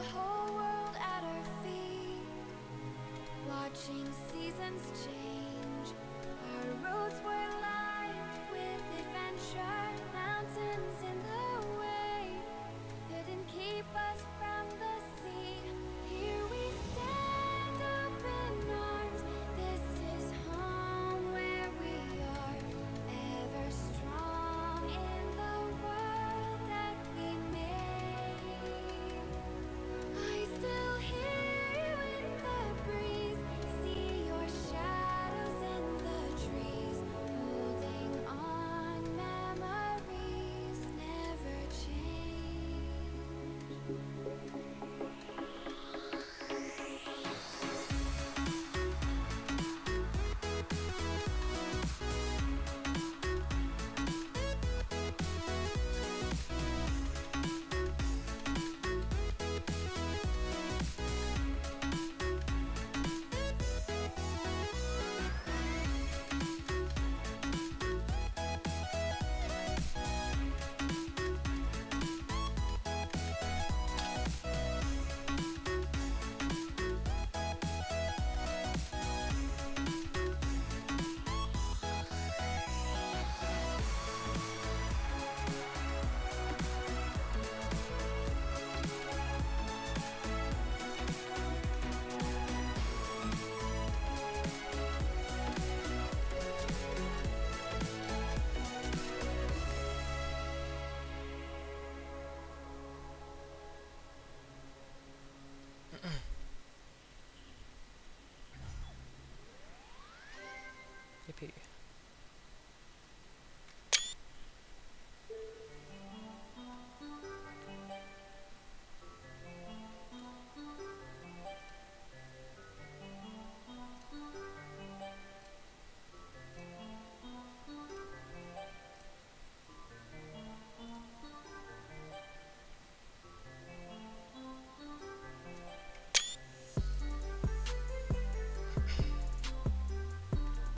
whole world at our feet, watching seasons change. Our roads were lined with adventure, mountains in the way couldn't keep us from the sea. Here we stand, open arms. This is home where we are, ever strong in the world that we made. I still hear you in the breeze, see your shadows in the trees, holding on, memories never change.